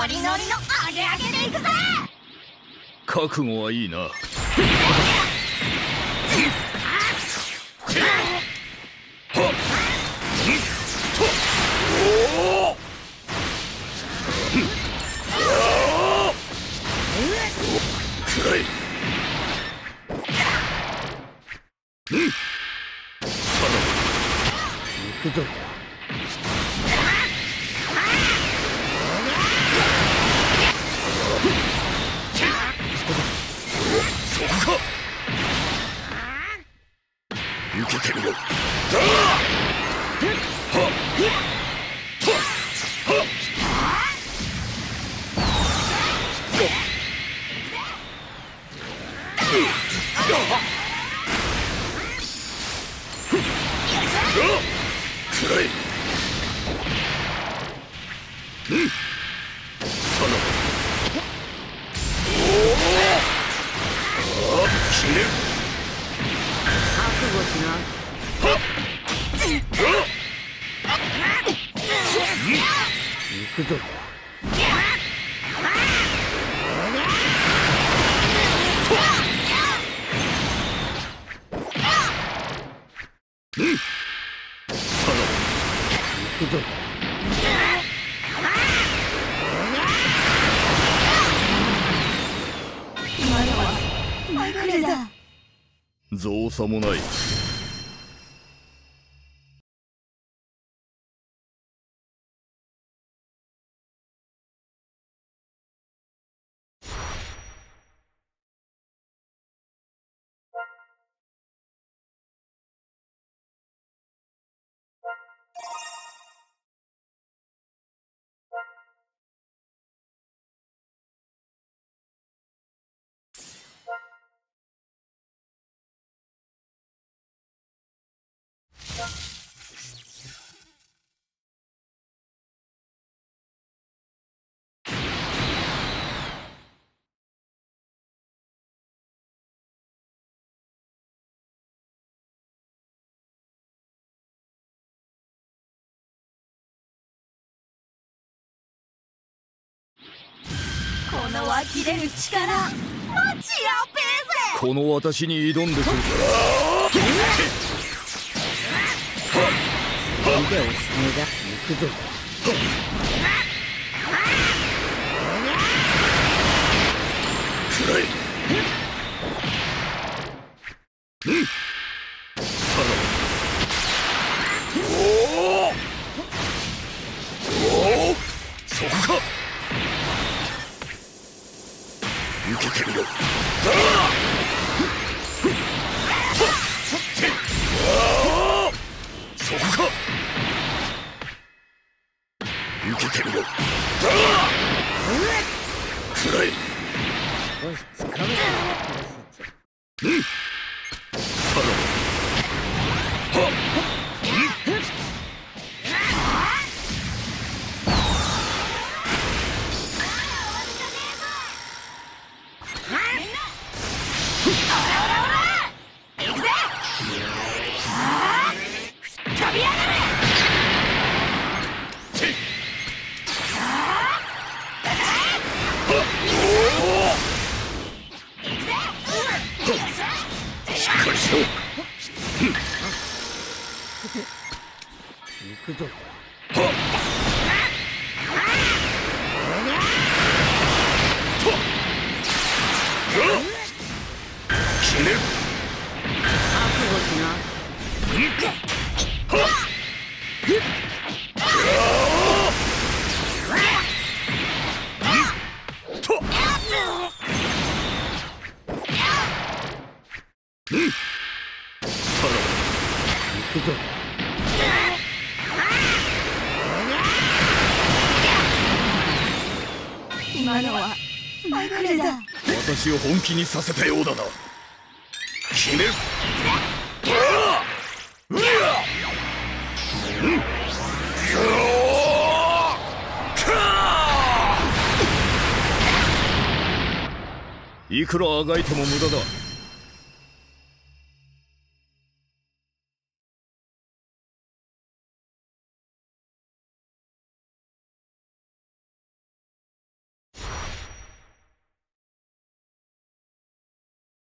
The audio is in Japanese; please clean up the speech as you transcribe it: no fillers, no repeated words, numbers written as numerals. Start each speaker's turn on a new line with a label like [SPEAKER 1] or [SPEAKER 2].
[SPEAKER 1] ノリノリのアゲアゲでいくぜ。
[SPEAKER 2] 覚悟はいいな。
[SPEAKER 3] 行くぞ。
[SPEAKER 2] そこか。受けてみろ。くらえ。決める。
[SPEAKER 3] 覚悟しな。行くぞ。行くぞ。
[SPEAKER 1] 今のはまぐれだ。
[SPEAKER 2] 造作もない。
[SPEAKER 1] この湧き出る力、マジやべえぜ。
[SPEAKER 2] この私に挑んでくる。
[SPEAKER 3] 腕をしめだ。行くぞ。
[SPEAKER 2] くらえ。そこか。受けてみろ。そこか。受けてみろ。くらえ。
[SPEAKER 3] 少しつかめた気がするぞ。行くぞ。
[SPEAKER 2] 決める。
[SPEAKER 3] 覚悟しな。行くぞ。
[SPEAKER 1] 今のはまぐれだ。
[SPEAKER 2] 私を本気にさせたようだな。決める。いくらあがいても無駄だ。